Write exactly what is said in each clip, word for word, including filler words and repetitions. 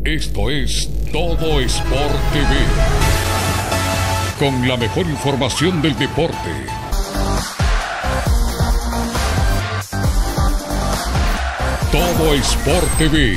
Esto es Todo Sport T V, con la mejor información del deporte. Todo Sport T V.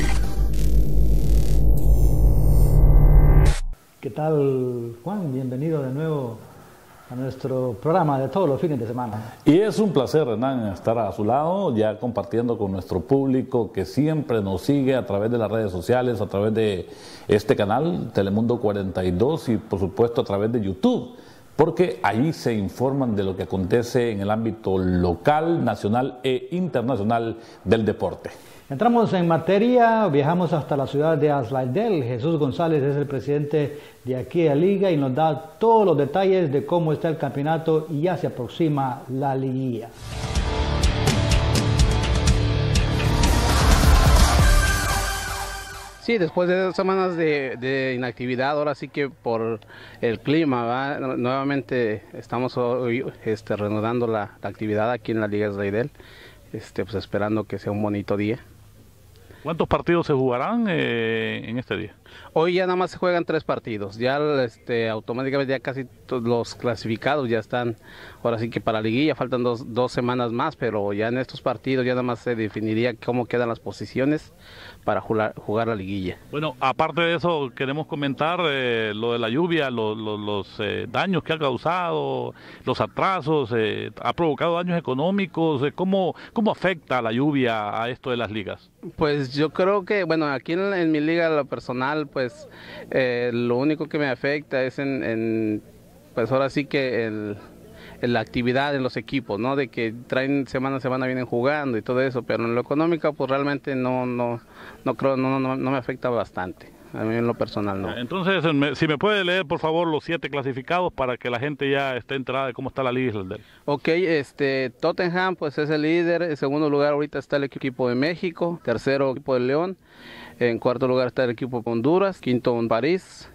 ¿Qué tal, Juan? Bienvenido de nuevo a nuestro programa de todos los fines de semana. Y es un placer, Hernán, estar a su lado, ya compartiendo con nuestro público que siempre nos sigue a través de las redes sociales, a través de este canal, Telemundo cuarenta y dos, y por supuesto a través de YouTube, porque ahí se informan de lo que acontece en el ámbito local, nacional e internacional del deporte. Entramos en materia, viajamos hasta la ciudad de Aslaidel. Jesús González es el presidente de aquí de la liga y nos da todos los detalles de cómo está el campeonato y ya se aproxima la liguilla. Sí, después de dos semanas de, de inactividad, ahora sí que por el clima, ¿va? Nuevamente estamos hoy este, reanudando la, la actividad aquí en la Liga de Aslaidel, este, pues esperando que sea un bonito día. ¿Cuántos partidos se jugarán eh, en este día? Hoy ya nada más se juegan tres partidos, ya este, automáticamente ya casi todos los clasificados ya están, ahora sí que para la liguilla faltan dos, dos semanas más, pero ya en estos partidos ya nada más se definiría cómo quedan las posiciones para jugar, jugar la liguilla. Bueno, aparte de eso queremos comentar eh, lo de la lluvia, lo, lo, los eh, daños que ha causado, los atrasos, eh, ha provocado daños económicos, eh, ¿cómo, ¿cómo afecta la lluvia a esto de las ligas? Pues yo creo que, bueno, aquí en, en mi liga, lo personal, pues eh, lo único que me afecta es en, en pues ahora sí que el, en la actividad en los equipos, ¿no? De que traen semana a semana vienen jugando y todo eso, pero en lo económico pues realmente no, no, no creo, no, no, no me afecta bastante. A mí en lo personal no. Entonces, si me puede leer por favor los siete clasificados para que la gente ya esté enterada de cómo está la liga. Ok, este, Tottenham pues es el líder, en segundo lugar ahorita está el equipo de México, tercero el equipo de León, en cuarto lugar está el equipo de Honduras, quinto en París,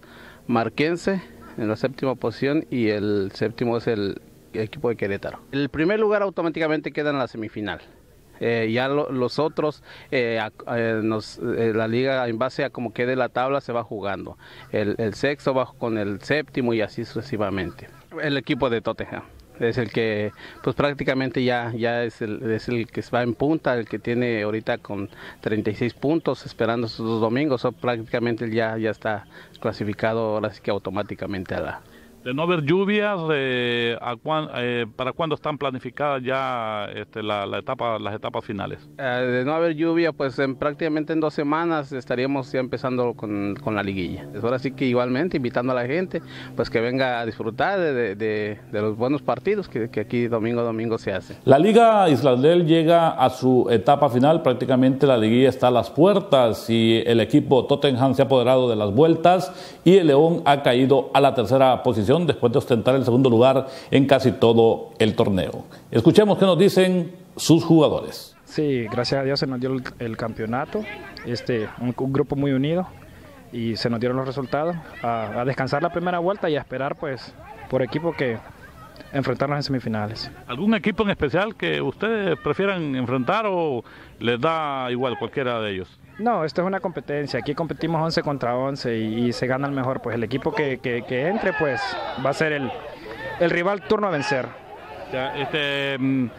Marquense en la séptima posición y el séptimo es el equipo de Querétaro. El primer lugar automáticamente queda en la semifinal. Eh, ya lo, los otros, eh, eh, nos, eh, la liga en base a cómo quede la tabla se va jugando. El, el sexto va con el séptimo y así sucesivamente. El equipo de Tottenham es el que pues prácticamente ya, ya es, el, es el que va en punta, el que tiene ahorita con treinta y seis puntos esperando sus dos domingos, o prácticamente ya, ya está clasificado ahora sí que automáticamente a la... De no haber lluvias, eh, a cuan, eh, ¿para cuándo están planificadas ya este, la, la etapa, las etapas finales? Eh, de no haber lluvia, pues en, prácticamente en dos semanas estaríamos ya empezando con, con la liguilla. Ahora sí que igualmente invitando a la gente pues que venga a disfrutar de, de, de, de los buenos partidos que, que aquí domingo a domingo se hacen. La Liga Aslaidel llega a su etapa final, prácticamente la liguilla está a las puertas y el equipo Tottenham se ha apoderado de las vueltas y el León ha caído a la tercera posición después de ostentar el segundo lugar en casi todo el torneo. Escuchemos qué nos dicen sus jugadores. Sí, gracias a Dios se nos dio el, el campeonato, este, un, un grupo muy unido y se nos dieron los resultados, a, a descansar la primera vuelta y a esperar pues por equipo que enfrentarnos en semifinales. ¿Algún equipo en especial que ustedes prefieran enfrentar o les da igual cualquiera de ellos? No, esto es una competencia, aquí competimos once contra once y, y se gana el mejor, pues el equipo que, que, que entre pues va a ser el, el rival turno a vencer. Ya, este,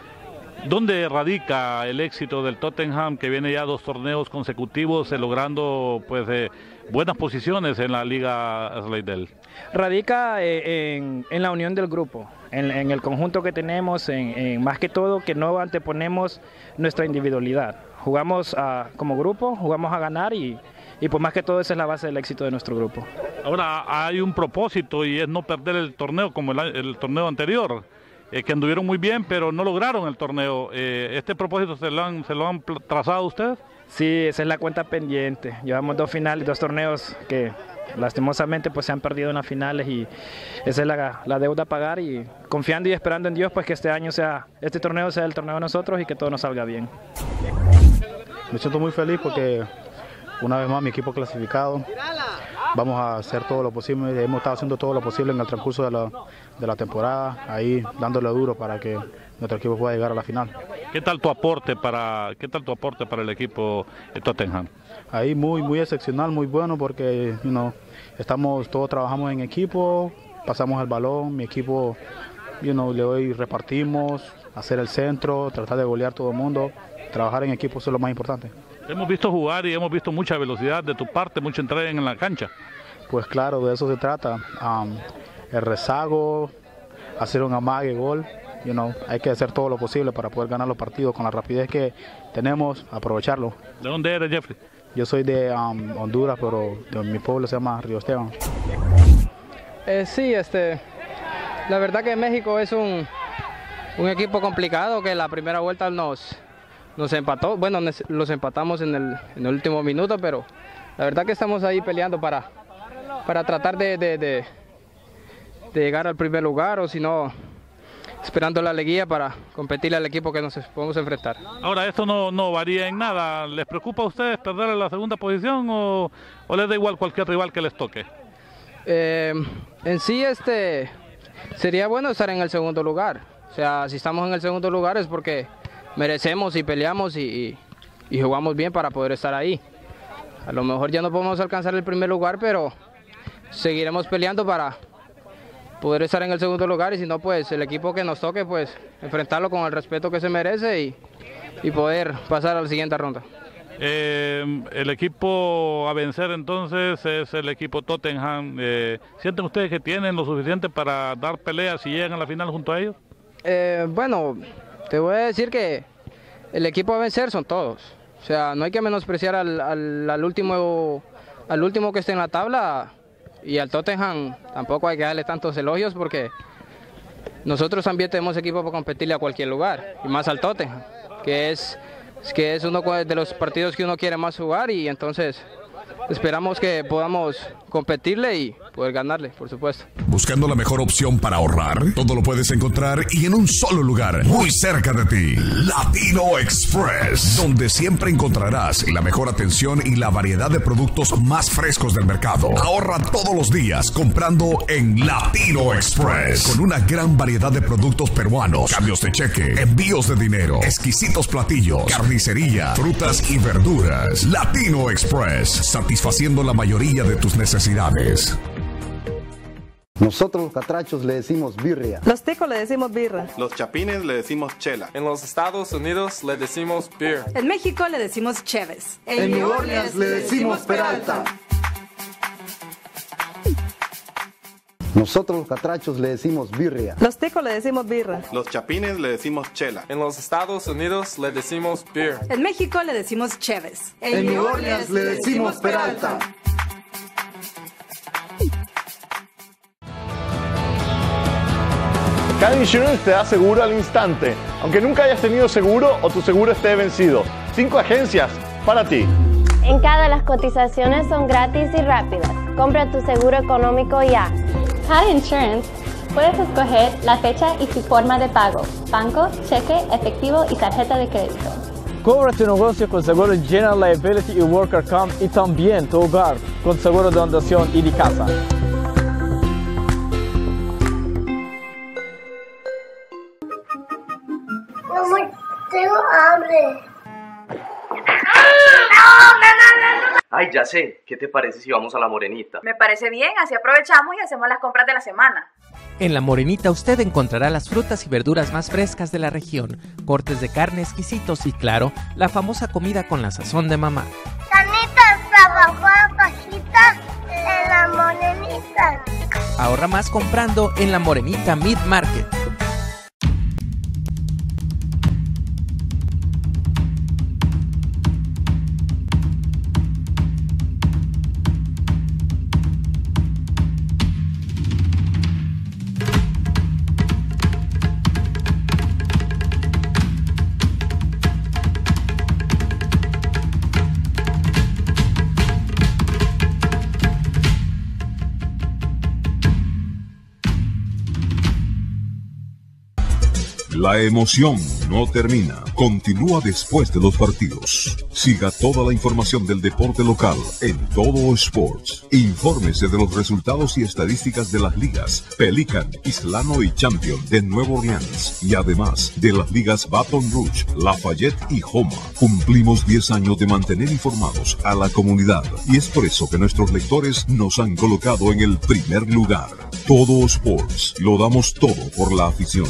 ¿dónde radica el éxito del Tottenham que viene ya dos torneos consecutivos eh, logrando pues eh, buenas posiciones en la Liga Aslaidel? Radica eh, en, en la unión del grupo, en, en el conjunto que tenemos, en, en más que todo que no anteponemos nuestra individualidad. Jugamos a, como grupo, jugamos a ganar y, y pues más que todo esa es la base del éxito de nuestro grupo. Ahora hay un propósito y es no perder el torneo como el, el torneo anterior, eh, que anduvieron muy bien pero no lograron el torneo. Eh, ¿Este propósito se lo han, se lo han trazado ustedes? Sí, esa es la cuenta pendiente. Llevamos dos finales, dos torneos que lastimosamente pues se han perdido en las finales y esa es la, la deuda a pagar y confiando y esperando en Dios pues que este año sea, este torneo sea el torneo de nosotros y que todo nos salga bien. Me siento muy feliz porque una vez más mi equipo clasificado, vamos a hacer todo lo posible, hemos estado haciendo todo lo posible en el transcurso de la, de la temporada, ahí dándole duro para que nuestro equipo pueda llegar a la final. ¿Qué tal tu aporte para, qué tal tu aporte para el equipo de Tottenham? Ahí muy, muy excepcional, muy bueno porque you know, estamos, todos trabajamos en equipo, pasamos el balón, mi equipo you know, le doy, repartimos, hacer el centro, tratar de golear todo el mundo, trabajar en equipo eso es lo más importante. Hemos visto jugar y hemos visto mucha velocidad de tu parte, mucha entrega en la cancha. Pues claro, de eso se trata, um, el rezago, hacer un amague, gol, you know, hay que hacer todo lo posible para poder ganar los partidos con la rapidez que tenemos, aprovecharlo. ¿De dónde eres, Jeffrey? Yo soy de um, Honduras, pero de mi pueblo se llama Río Esteban. Eh, sí, este, la verdad que México es un, un equipo complicado que la primera vuelta nos, nos empató. Bueno, los empatamos en el, en el último minuto, pero la verdad que estamos ahí peleando para, para tratar de, de, de, de llegar al primer lugar o si no, esperando la alegría para competir al equipo que nos podemos enfrentar. Ahora, esto no, no varía en nada. ¿Les preocupa a ustedes perder en la segunda posición o, o les da igual cualquier rival que les toque? Eh, en sí, este, sería bueno estar en el segundo lugar. O sea, si estamos en el segundo lugar es porque merecemos y peleamos y, y, y jugamos bien para poder estar ahí. A lo mejor ya no podemos alcanzar el primer lugar, pero seguiremos peleando para poder estar en el segundo lugar y si no, pues el equipo que nos toque, pues enfrentarlo con el respeto que se merece y, y poder pasar a la siguiente ronda. Eh, el equipo a vencer entonces es el equipo Tottenham. Eh, ¿Sienten ustedes que tienen lo suficiente para dar peleas si llegan a la final junto a ellos? Eh, bueno, te voy a decir que el equipo a vencer son todos. O sea, no hay que menospreciar al, al, al, último, al último que esté en la tabla. Y al Tottenham tampoco hay que darle tantos elogios porque nosotros también tenemos equipo para competirle a cualquier lugar, y más al Tottenham, que es, que es uno de los partidos que uno quiere más jugar y entonces esperamos que podamos competirle y poder ganarle, por supuesto. Buscando la mejor opción para ahorrar, todo lo puedes encontrar y en un solo lugar, muy cerca de ti. Latino Express, donde siempre encontrarás la mejor atención y la variedad de productos más frescos del mercado. Ahorra todos los días comprando en Latino Express, con una gran variedad de productos peruanos, cambios de cheque, envíos de dinero, exquisitos platillos, carnicería, frutas y verduras. Latino Express, satisfaciendo la mayoría de tus necesidades. Nosotros los catrachos le decimos birria. Los ticos le decimos birra. Los chapines le decimos chela. En los Estados Unidos le decimos beer. En México le decimos cheves. En, en New Orleans le decimos Peralta. Nosotros los catrachos le decimos birria. Los ticos le decimos birra. Los chapines le decimos chela. En los Estados Unidos le decimos beer. En México le decimos cheves. En, en New Orleans le decimos Peralta. Car Insurance te da seguro al instante, aunque nunca hayas tenido seguro o tu seguro esté vencido. Cinco agencias para ti. En cada las cotizaciones son gratis y rápidas. Compra tu seguro económico ya. Car Insurance. Puedes escoger la fecha y su forma de pago. Banco, cheque, efectivo y tarjeta de crédito. Cubra tu negocio con seguro General Liability y Worker Comp y también tu hogar con seguro de inundación y de casa. Mamá, tengo hambre. Ay, ya sé. ¿Qué te parece si vamos a La Morenita? Me parece bien, así aprovechamos y hacemos las compras de la semana. En La Morenita usted encontrará las frutas y verduras más frescas de la región, cortes de carne exquisitos y, claro, la famosa comida con la sazón de mamá. Carnitas, trabajadas, fajitas en La Morenita. Ahorra más comprando en La Morenita Meat Market. La emoción no termina. Continúa después de los partidos. Siga toda la información del deporte local en Todo Sports. Infórmese de los resultados y estadísticas de las ligas Pelican, Islano y Champion de Nueva Orleans. Y además de las ligas Baton Rouge, Lafayette y Homa. Cumplimos diez años de mantener informados a la comunidad. Y es por eso que nuestros lectores nos han colocado en el primer lugar. Todo Sports. Lo damos todo por la afición.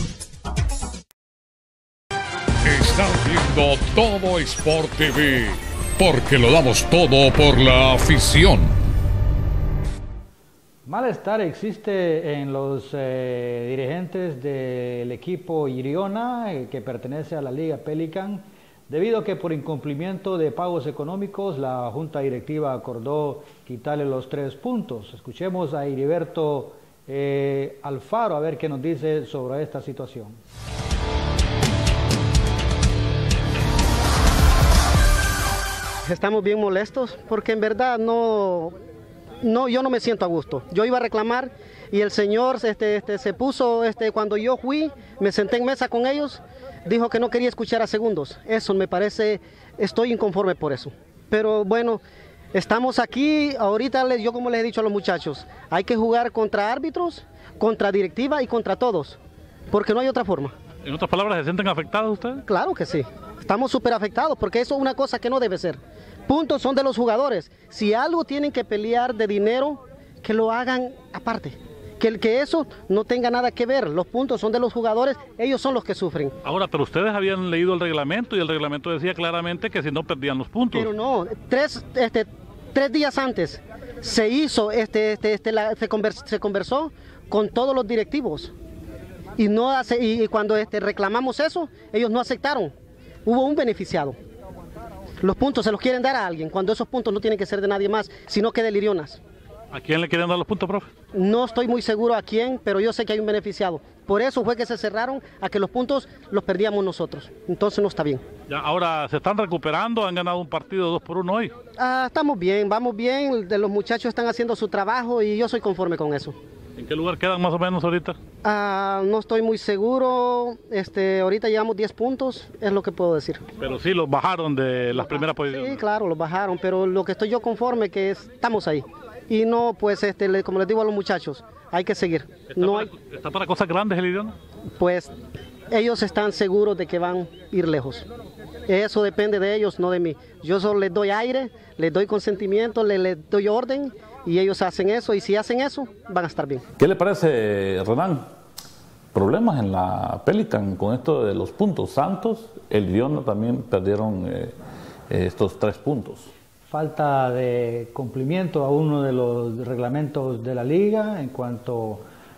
Estás viendo Todo Sport T V, porque lo damos todo por la afición. Malestar existe en los eh, dirigentes del equipo Iriona, eh, que pertenece a la Liga Pelican, debido a que por incumplimiento de pagos económicos la Junta Directiva acordó quitarle los tres puntos. Escuchemos a Heriberto eh, Alfaro a ver qué nos dice sobre esta situación. Estamos bien molestos porque en verdad no, no, yo no me siento a gusto. Yo iba a reclamar y el señor este, este, se puso, este, cuando yo fui, me senté en mesa con ellos, dijo que no quería escuchar a segundos. Eso me parece, estoy inconforme por eso. Pero bueno, estamos aquí, ahorita les, yo como les he dicho a los muchachos, hay que jugar contra árbitros, contra directiva y contra todos, porque no hay otra forma. En otras palabras, ¿se sienten afectados ustedes? Claro que sí, estamos súper afectados porque eso es una cosa que no debe ser. Puntos son de los jugadores. Si algo tienen que pelear de dinero, que lo hagan aparte. Que, el, que eso no tenga nada que ver. Los puntos son de los jugadores, ellos son los que sufren. Ahora, pero ustedes habían leído el reglamento y el reglamento decía claramente que si no perdían los puntos. Pero no, tres, este, tres días antes se hizo, este, este, este, la, se, convers, se conversó con todos los directivos. Y, no hace, y cuando este, reclamamos eso, ellos no aceptaron. Hubo un beneficiado. Los puntos se los quieren dar a alguien, cuando esos puntos no tienen que ser de nadie más, sino que de Lirionas. ¿A quién le quieren dar los puntos, profe? No estoy muy seguro a quién, pero yo sé que hay un beneficiado. Por eso fue que se cerraron a que los puntos los perdíamos nosotros. Entonces no está bien. Ya, ahora se están recuperando, han ganado un partido dos por uno hoy. Ah, estamos bien, vamos bien, los muchachos están haciendo su trabajo y yo soy conforme con eso. ¿En qué lugar quedan más o menos ahorita? Ah, no estoy muy seguro, este, ahorita llevamos diez puntos, es lo que puedo decir. Pero sí, los bajaron de las primeras posiciones. Sí, claro, los bajaron, pero lo que estoy yo conforme que es, estamos ahí. Y no, pues, este, le, como les digo a los muchachos, hay que seguir. ¿Está, no para, hay, ¿Está para cosas grandes el idioma? Pues, ellos están seguros de que van a ir lejos. Eso depende de ellos, no de mí. Yo solo les doy aire, les doy consentimiento, les, les doy orden, y ellos hacen eso, y si hacen eso, van a estar bien. ¿Qué le parece, Renan? Problemas en la Pelican con esto de los puntos. Santos, el Iriona también perdieron eh, estos tres puntos. Falta de cumplimiento a uno de los reglamentos de la liga en cuanto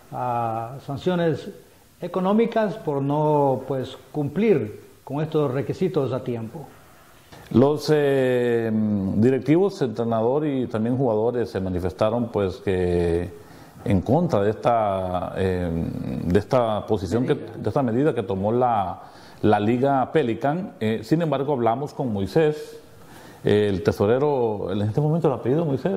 a sanciones económicas por no pues cumplir con estos requisitos a tiempo. Los eh, directivos, entrenador y también jugadores se manifestaron pues que en contra de esta eh, de esta posición que, de esta medida que tomó la, la Liga Pelican. Eh, sin embargo, hablamos con Moisés, eh, el tesorero, en este momento el apellido Moisés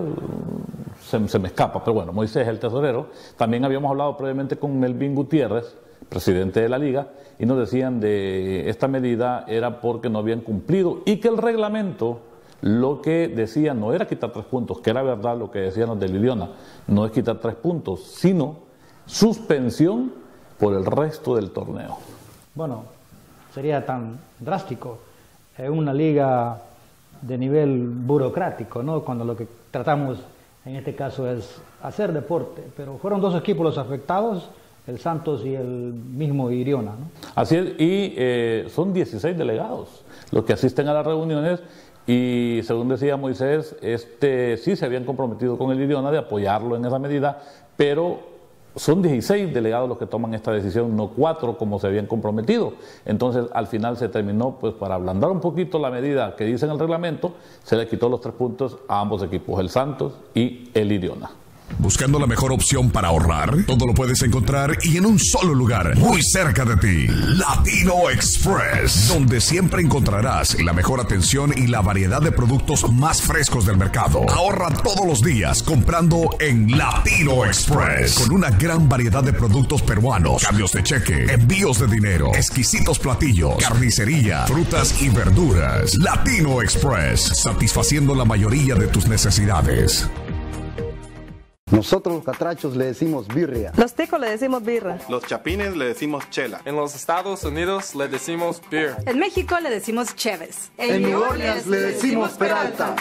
se, se me escapa, pero bueno, Moisés el tesorero. También habíamos hablado previamente con Melvin Gutiérrez, presidente de la liga, y nos decían de esta medida era porque no habían cumplido y que el reglamento lo que decía no era quitar tres puntos, que era verdad lo que decían los de Liliona, no es quitar tres puntos, sino suspensión por el resto del torneo. Bueno, sería tan drástico en una liga de nivel burocrático, ¿no? Cuando lo que tratamos en este caso es hacer deporte, pero fueron dos equipos los afectados, el Santos y el mismo Iriona, ¿no? Así es, y eh, son dieciséis delegados los que asisten a las reuniones y según decía Moisés, este sí se habían comprometido con el Iriona de apoyarlo en esa medida, pero son dieciséis delegados los que toman esta decisión, no cuatro como se habían comprometido. Entonces al final se terminó, pues para ablandar un poquito la medida que dice en el reglamento, se le quitó los tres puntos a ambos equipos, el Santos y el Iriona. ¿Buscando la mejor opción para ahorrar? Todo lo puedes encontrar y en un solo lugar, muy cerca de ti. Latino Express, donde siempre encontrarás la mejor atención y la variedad de productos más frescos del mercado. Ahorra todos los días comprando en Latino Express, con una gran variedad de productos peruanos, cambios de cheque, envíos de dinero, exquisitos platillos, carnicería, frutas y verduras. Latino Express, satisfaciendo la mayoría de tus necesidades. Nosotros los catrachos le decimos birria. Los ticos le decimos birra. Los chapines le decimos chela. En los Estados Unidos le decimos beer. En México le decimos cheves. En New Orleans le decimos peralta.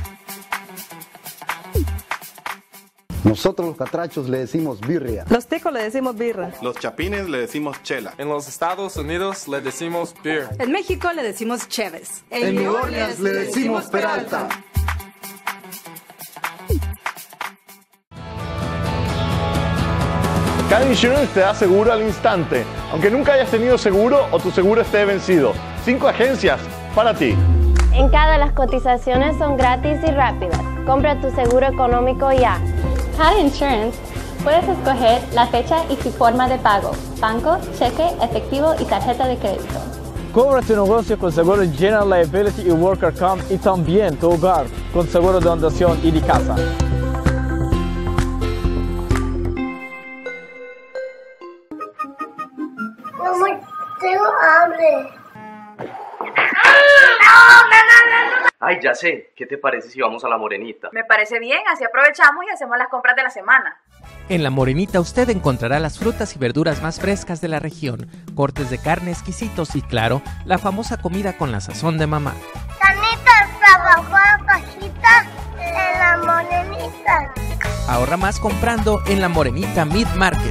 Nosotros los catrachos le decimos birria. Los ticos le decimos birra. Los chapines le decimos chela. En los Estados Unidos le decimos beer. En México le decimos cheves. En New Orleans le decimos peralta. Car Insurance te da seguro al instante, aunque nunca hayas tenido seguro o tu seguro esté vencido. Cinco agencias para ti. En cada las cotizaciones son gratis y rápidas. Compra tu seguro económico ya. Car Insurance. Puedes escoger la fecha y su forma de pago. Banco, cheque, efectivo y tarjeta de crédito. Cubra tu negocio con seguro General Liability y Worker Comp y también tu hogar con seguro de inundación y de casa. Tengo hambre. Ay, ya sé. ¿Qué te parece si vamos a La Morenita? Me parece bien, así aprovechamos y hacemos las compras de la semana. En La Morenita usted encontrará las frutas y verduras más frescas de la región, cortes de carne exquisitos y claro, la famosa comida con la sazón de mamá. Carnitas, trabajo, cajita en La Morenita. Ahorra más comprando en La Morenita Meat Market.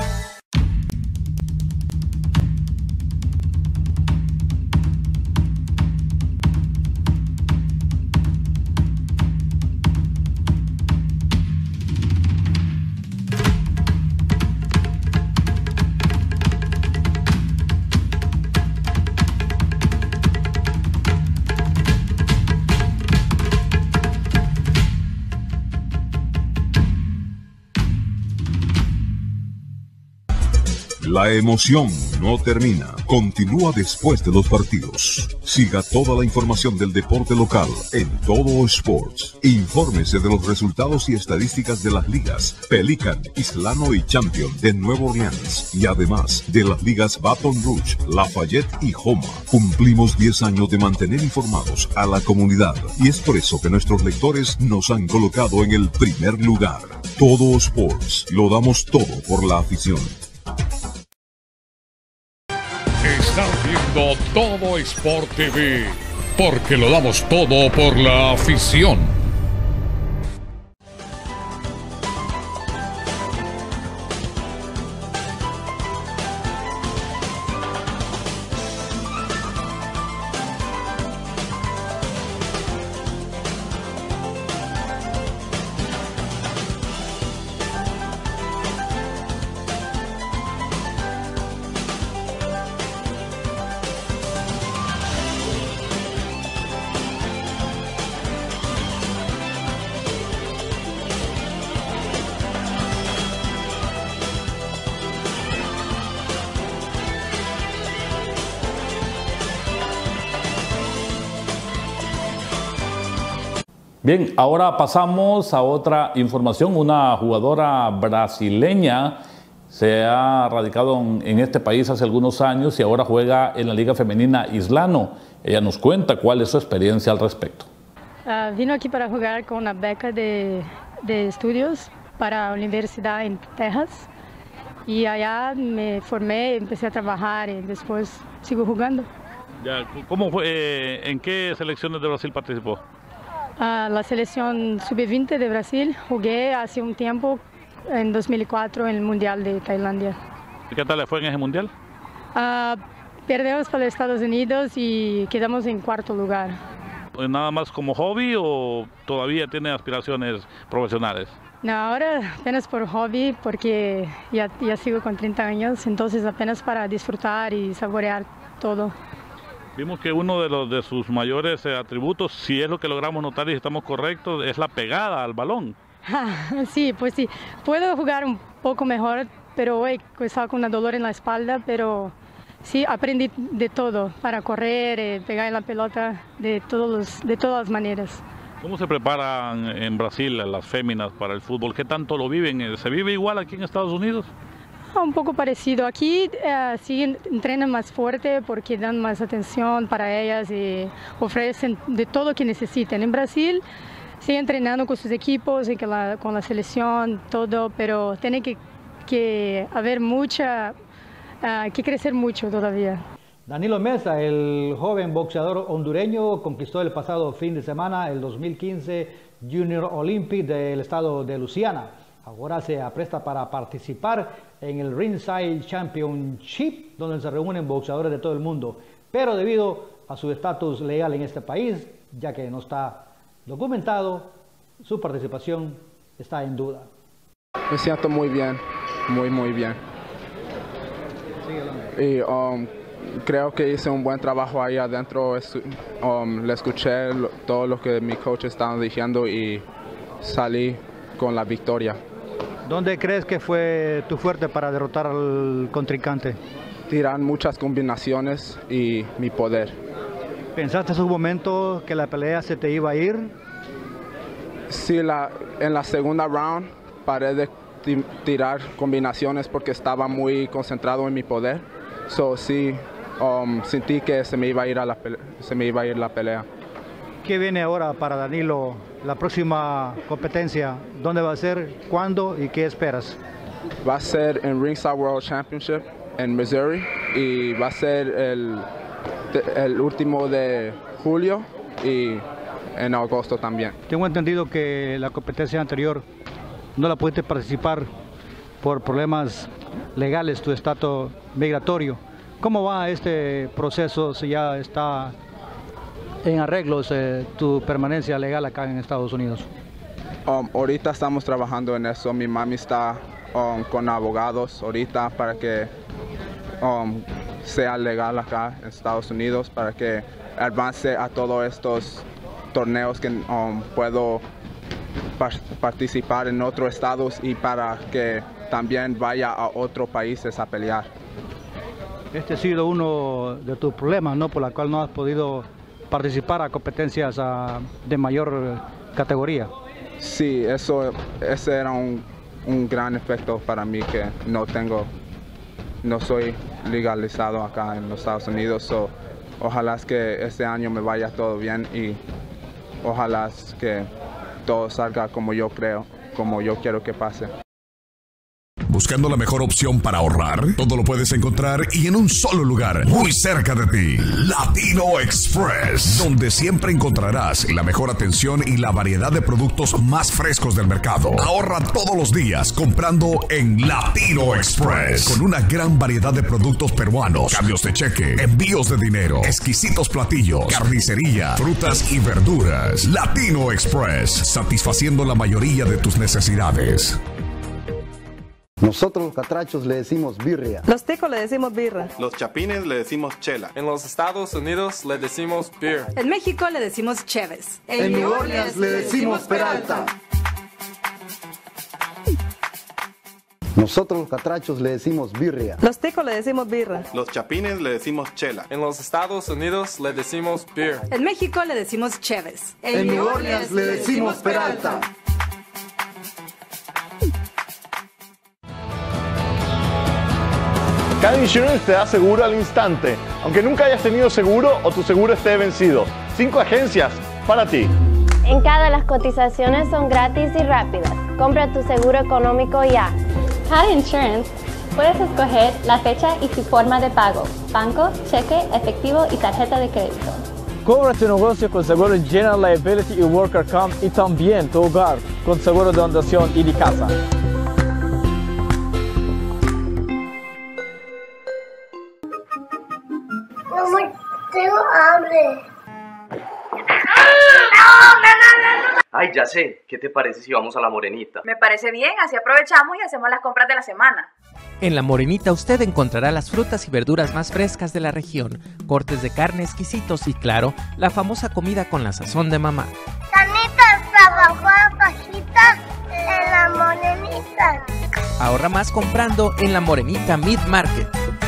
La emoción no termina. Continúa después de los partidos. Siga toda la información del deporte local en Todo Sports. Infórmese de los resultados y estadísticas de las ligas Pelican, Islano y Champion de Nueva Orleans. Y además de las ligas Baton Rouge, Lafayette y Homa. Cumplimos diez años de mantener informados a la comunidad. Y es por eso que nuestros lectores nos han colocado en el primer lugar. Todo Sports. Lo damos todo por la afición. Estás viendo Todo Sport T V, porque lo damos todo por la afición. Bien, ahora pasamos a otra información. Una jugadora brasileña se ha radicado en, en este país hace algunos años y ahora juega en la Liga Femenina Islano. Ella nos cuenta cuál es su experiencia al respecto. Uh, vino aquí para jugar con una beca de, de estudios para la universidad en Texas y allá me formé, empecé a trabajar y después sigo jugando. Ya, ¿cómo fue, eh, ¿En qué selecciones de Brasil participó? Uh, la selección sub veinte de Brasil, jugué hace un tiempo, en dos mil cuatro, en el Mundial de Tailandia. ¿Y qué tal le fue en ese Mundial? Uh, perdimos para Estados Unidos y quedamos en cuarto lugar. ¿Nada más como hobby o todavía tiene aspiraciones profesionales? No, ahora apenas por hobby, porque ya, ya sigo con treinta años, entonces apenas para disfrutar y saborear todo. Vimos que uno de, los, de sus mayores eh, atributos, si es lo que logramos notar y si estamos correctos, es la pegada al balón. Ah, sí, pues sí. Puedo jugar un poco mejor, pero hoy estaba con un dolor en la espalda, pero sí, aprendí de todo, para correr, eh, pegar en la pelota, de, todos los, de todas las maneras. ¿Cómo se preparan en Brasil las féminas para el fútbol? ¿Qué tanto lo viven? ¿Se vive igual aquí en Estados Unidos? Ah, un poco parecido. Aquí eh, sí entrenan más fuerte porque dan más atención para ellas y ofrecen de todo lo que necesitan. En Brasil siguen entrenando con sus equipos y con la, con la selección, todo, pero tiene que, que haber mucha, uh, que crecer mucho todavía. Danilo Meza, el joven boxeador hondureño, conquistó el pasado fin de semana el dos mil quince Junior Olympic del estado de Luisiana. Ahora se apresta para participar en el Ringside Championship, donde se reúnen boxeadores de todo el mundo. Pero debido a su estatus legal en este país, ya que no está documentado, su participación está en duda. Me siento muy bien, muy muy bien. Y um, creo que hice un buen trabajo ahí adentro. Um, le escuché lo, todo lo que mi coach estaba diciendo y salí con la victoria. ¿Dónde crees que fue tu fuerte para derrotar al contrincante? Tirar muchas combinaciones y mi poder. ¿Pensaste en un momento que la pelea se te iba a ir? Sí, la, en la segunda round paré de tirar combinaciones porque estaba muy concentrado en mi poder. So, sí, um, sentí que se me iba a ir a la pelea, se me iba a ir la pelea. ¿Qué viene ahora para Danilo? La próxima competencia, ¿dónde va a ser? ¿Cuándo y qué esperas? Va a ser en Ringside World Championship en Missouri y va a ser el, el último de julio y en agosto también. Tengo entendido que la competencia anterior no la pudiste participar por problemas legales, tu estatus migratorio. ¿Cómo va este proceso si ya está en arreglos eh, tu permanencia legal acá en Estados Unidos? Um, ahorita estamos trabajando en eso. Mi mami está um, con abogados ahorita para que um, sea legal acá en Estados Unidos, para que avance a todos estos torneos que um, puedo par participar en otros estados y para que también vaya a otros países a pelear. Este ha sido uno de tus problemas, ¿no? Por la cual no has podido participar a competencias uh, de mayor categoría. Sí, eso, ese era un, un gran efecto para mí, que no tengo, no soy legalizado acá en los Estados Unidos. So, ojalá que este año me vaya todo bien y ojalá que todo salga como yo creo, como yo quiero que pase. Buscando la mejor opción para ahorrar, todo lo puedes encontrar y en un solo lugar, muy cerca de ti. Latino Express, donde siempre encontrarás la mejor atención y la variedad de productos más frescos del mercado. Ahorra todos los días comprando en Latino Express, con una gran variedad de productos peruanos, cambios de cheque, envíos de dinero, exquisitos platillos, carnicería, frutas y verduras. Latino Express, satisfaciendo la mayoría de tus necesidades. Nosotros los catrachos le decimos birria. Los ticos le decimos birra. Los chapines le decimos chela. En los Estados Unidos le decimos beer. En México le decimos cheves. En, en New Orleans le decimos peralta. Nosotros los catrachos le decimos birria. Los ticos le decimos birra. Los chapines le decimos chela. En los Estados Unidos le decimos beer. En México le decimos cheves. En, en New Orleans le decimos peralta. Car Insurance te da seguro al instante, aunque nunca hayas tenido seguro o tu seguro esté vencido. Cinco agencias para ti. En cada las cotizaciones son gratis y rápidas. Compra tu seguro económico ya. Car Insurance. Puedes escoger la fecha y su forma de pago. Banco, cheque, efectivo y tarjeta de crédito. Cubra tu negocio con seguro General Liability y Worker Comp y también tu hogar con seguro de inundación y de casa. Tengo hambre. Ay, ya sé. ¿Qué te parece si vamos a La Morenita? Me parece bien, así aprovechamos y hacemos las compras de la semana. En La Morenita usted encontrará las frutas y verduras más frescas de la región, cortes de carne exquisitos y claro, la famosa comida con la sazón de mamá. Carnitas, trabajo, pajitas, La Morenita. Ahorra más comprando en La Morenita Meat Market.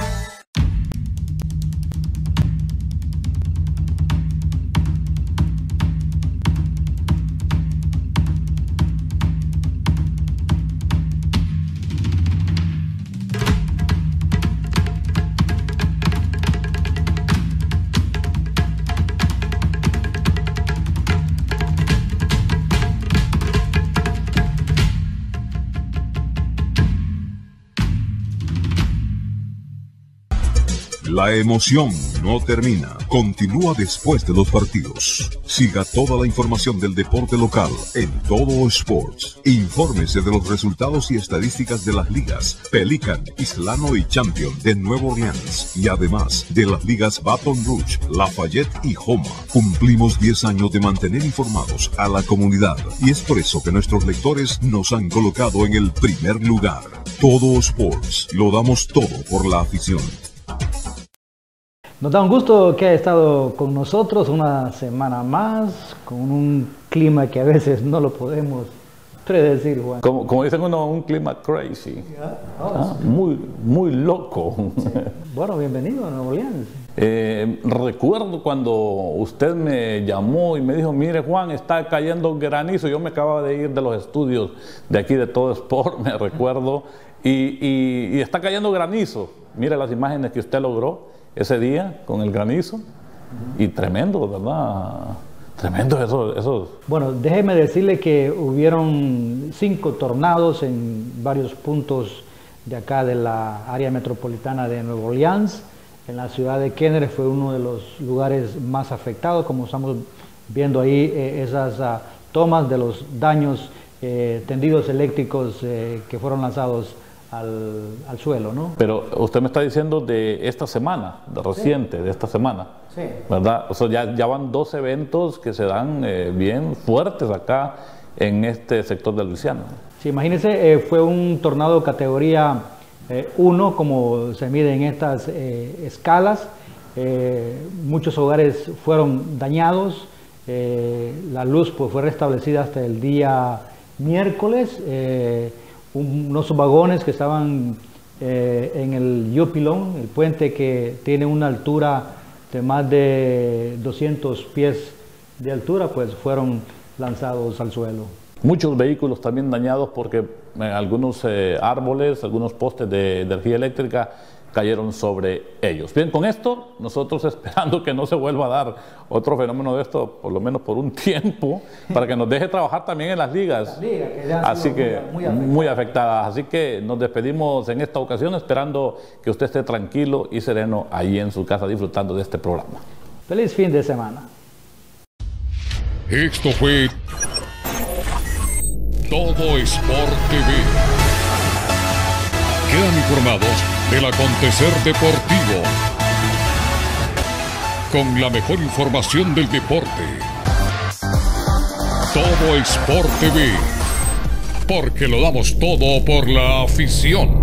La emoción no termina. Continúa después de los partidos. Siga toda la información del deporte local en Todo Sports. Infórmese de los resultados y estadísticas de las ligas Pelican, Islano y Champion de Nueva Orleans. Y además de las ligas Baton Rouge, Lafayette y Homa. Cumplimos diez años de mantener informados a la comunidad. Y es por eso que nuestros lectores nos han colocado en el primer lugar. Todo Sports. Lo damos todo por la afición. Nos da un gusto que haya estado con nosotros una semana más, con un clima que a veces no lo podemos predecir, Juan. Como, como dicen uno, un clima crazy. Yeah. Oh, ah, sí. muy, muy loco. Sí. Bueno, bienvenido a Nueva Orleans. Eh, recuerdo cuando usted me llamó y me dijo, mire Juan, está cayendo granizo. Yo me acababa de ir de los estudios de aquí de Todo Sport, me recuerdo, y, y, y está cayendo granizo. Mire las imágenes que usted logró ese día con el granizo, y tremendo, ¿verdad? Tremendo eso, eso. Bueno, déjeme decirle que hubieron cinco tornados en varios puntos de acá de la área metropolitana de Nueva Orleans. En la ciudad de Kenner fue uno de los lugares más afectados, como estamos viendo ahí eh, esas uh, tomas de los daños, eh, tendidos eléctricos eh, que fueron lanzados Al, al suelo, ¿no? Pero usted me está diciendo de esta semana, de reciente, sí. de esta semana, sí. ¿verdad? O sea, ya, ya van dos eventos que se dan eh, bien fuertes acá en este sector de Luisiana. Sí, imagínense, eh, fue un tornado categoría uno, eh, como se mide en estas eh, escalas. Eh, muchos hogares fueron dañados, eh, la luz pues, fue restablecida hasta el día miércoles. Eh, unos vagones que estaban eh, en el Yopilon, el puente que tiene una altura de más de doscientos pies de altura, pues fueron lanzados al suelo. Muchos vehículos también dañados porque eh, algunos eh, árboles, algunos postes de energía eléctrica cayeron sobre ellos. Bien, con esto, nosotros esperando que no se vuelva a dar otro fenómeno de esto, por lo menos por un tiempo, para que nos deje trabajar también en las ligas, las ligas que ya así que muy, muy, afectadas. muy afectadas. Así que nos despedimos en esta ocasión, esperando que usted esté tranquilo y sereno ahí en su casa disfrutando de este programa. Feliz fin de semana. Esto fue Todo Sport T V. Quedan informados del acontecer deportivo, con la mejor información del deporte. Todo Sport T V, porque lo damos todo por la afición.